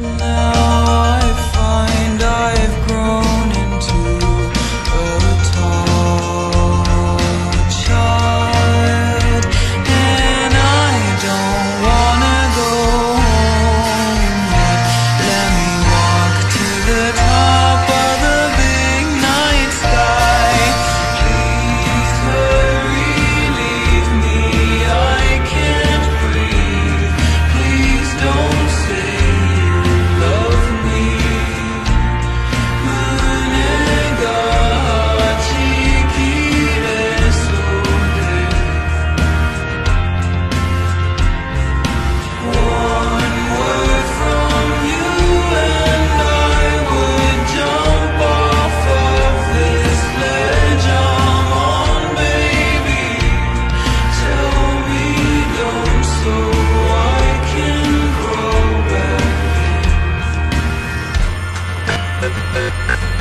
Now I find I've grown into a tall child, and I don't wanna go home yet. Let me walk to the top of the big night sky. Please hurry, leave me, I can't breathe. Please don't say you love me. Munega chikire sode. One word from you and I would jump off of this ledge I'm on, baby. Tell me don't, so I can grow back.